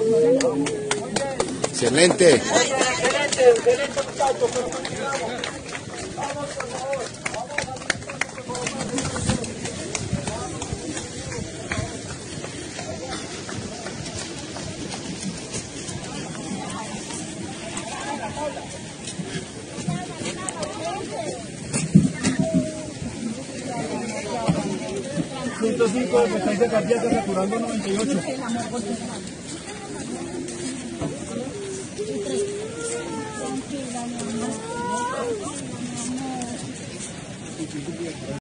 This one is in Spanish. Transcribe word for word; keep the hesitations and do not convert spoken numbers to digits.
Excelente. Excelente, excelente muchachos, pero continuamos. Vamos por favor. ciento cinco de frecuencia cardíaca, saturando noventa y ocho.